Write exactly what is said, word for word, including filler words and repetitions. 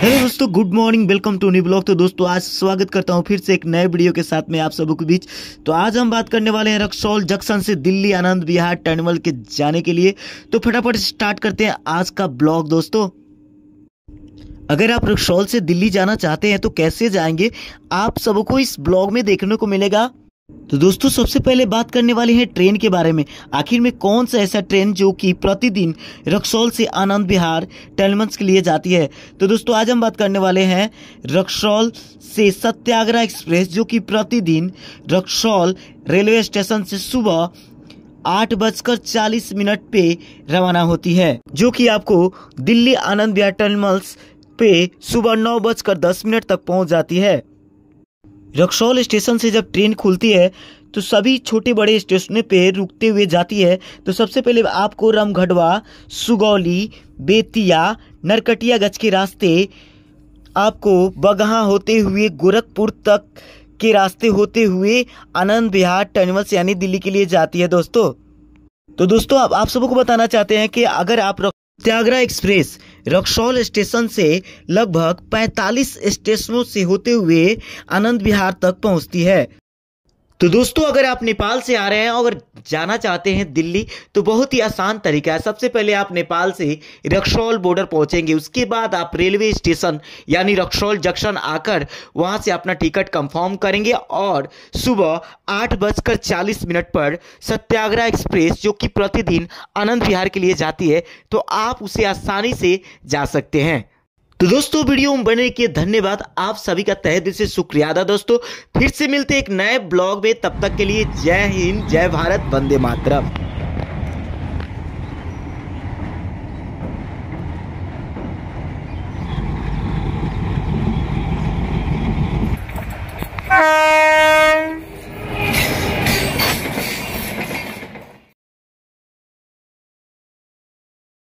Hello दोस्तों, good morning, welcome to new blog. तो दोस्तों आज स्वागत करता हूं फिर से एक नए वीडियो के साथ में आप सबों के बीच। तो आज हम बात करने वाले हैं रक्सौल जंक्शन से दिल्ली आनंद विहार टर्मिनल के जाने के लिए। तो फटाफट स्टार्ट करते हैं आज का ब्लॉग। दोस्तों अगर आप रक्सौल से दिल्ली जाना चाहते हैं तो कैसे जाएंगे आप सबको इस ब्लॉग में देखने को मिलेगा। तो दोस्तों सबसे पहले बात करने वाले हैं ट्रेन के बारे में। आखिर में कौन सा ऐसा ट्रेन जो कि प्रतिदिन रक्सौल से आनंद विहार टर्मिनल्स के लिए जाती है। तो दोस्तों आज हम बात करने वाले हैं रक्सौल से सत्याग्रह एक्सप्रेस, जो कि प्रतिदिन रक्सौल रेलवे स्टेशन से सुबह आठ बजकर चालीस मिनट पे रवाना होती है, जो कि आपको दिल्ली आनंद विहार टर्मिनल्स पे सुबह नौ बजकर दस मिनट तक पहुंच जाती है। रक्सौल स्टेशन से जब ट्रेन खुलती है तो सभी छोटे बड़े स्टेशनों पे रुकते हुए जाती है। तो सबसे पहले आपको रामगढ़वा, सुगौली, बेतिया, नरकटियागंज के रास्ते आपको बगहा होते हुए गोरखपुर तक के रास्ते होते हुए आनंद विहार टर्मिनल्स यानी दिल्ली के लिए जाती है। दोस्तों तो दोस्तों अब आप सबको बताना चाहते हैं कि अगर आप सत्याग्रह एक्सप्रेस रक्सौल स्टेशन से लगभग पैंतालीस स्टेशनों से होते हुए आनंद विहार तक पहुंचती है। तो दोस्तों अगर आप नेपाल से आ रहे हैं और जाना चाहते हैं दिल्ली तो बहुत ही आसान तरीका है। सबसे पहले आप नेपाल से रक्सौल बॉर्डर पहुंचेंगे, उसके बाद आप रेलवे स्टेशन यानी रक्सौल जंक्शन आकर वहां से अपना टिकट कंफर्म करेंगे और सुबह आठ बजकर चालीस मिनट पर सत्याग्रह एक्सप्रेस जो कि प्रतिदिन आनंद विहार के लिए जाती है तो आप उसे आसानी से जा सकते हैं। तो दोस्तों वीडियो में बने के धन्यवाद, आप सभी का तहे दिल से शुक्रिया अदा। दोस्तों फिर से मिलते एक नए ब्लॉग में, तब तक के लिए जय हिंद, जय भारत, वंदे मातरम।